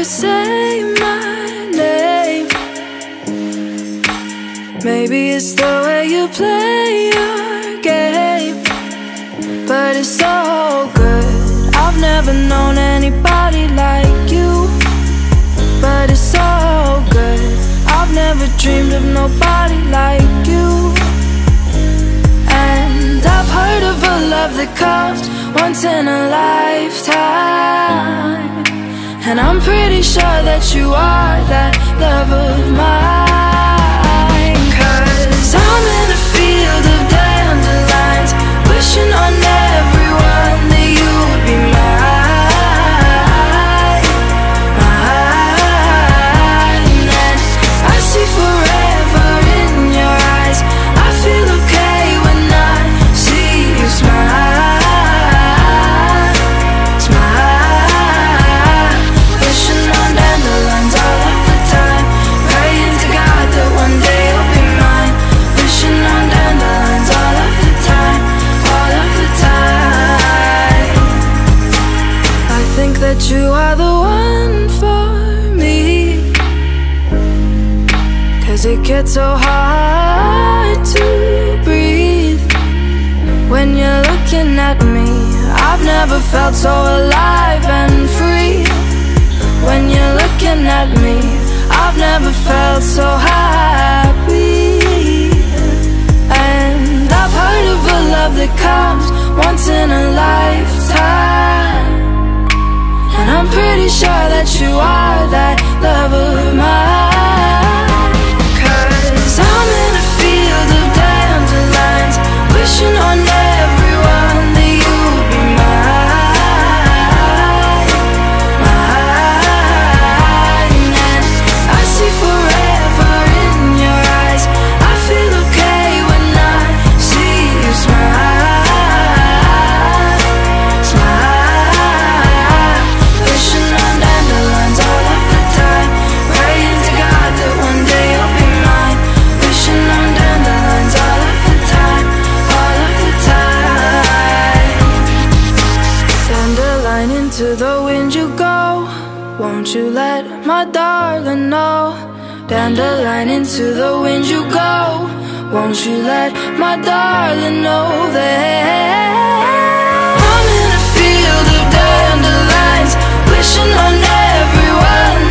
say my name. Maybe it's the way you play your game, but it's so good. I've never known anybody like you, but it's so good. I've never dreamed of nobody like you. And I've heard of a love that comes once in a lifetime, and I'm pretty sure that you are that love of mine. 'Cause I'm in a field of dandelions, wishing on everyone that you would be mine, mine. And I see forever in your eyes. I feel okay when I see you smile, smile. Wishing on dandelions all of the time, praying to God that one day you'll be mine. Wishing on dandelions all of the time, all of the time. I think that you are the one for me, 'cause it gets so hard to breathe when you're looking at me. I've never felt so alive and free. When you're looking at me, I've never felt so happy. And I've heard of a love that comes once in a lifetime, and I'm pretty sure that you are that love of mine. 'Cause I'm in a field of dandelions, wishing on everyone that you would be mine, mine. And I see forever in your eyes. I feel okay when I see you smile, smile. Wishing on dandelions all of the time, praying to God that one day you'll be mine. Wishing on dandelions all of the time, all of the time. Dandelion, into the wind you go, won't you let my darling know? Dandelion, into the wind you go, won't you let my darling know that I'm in a field of dandelions, wishing on everyone